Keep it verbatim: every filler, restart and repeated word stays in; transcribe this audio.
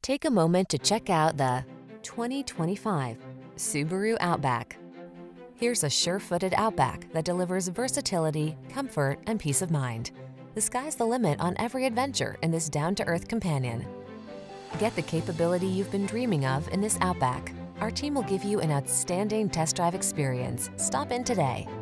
Take a moment to check out the twenty twenty-five Subaru Outback. Here's a sure-footed Outback that delivers versatility, comfort, and peace of mind. The sky's the limit on every adventure in this down-to-earth companion. Get the capability you've been dreaming of in this Outback. Our team will give you an outstanding test drive experience. Stop in today.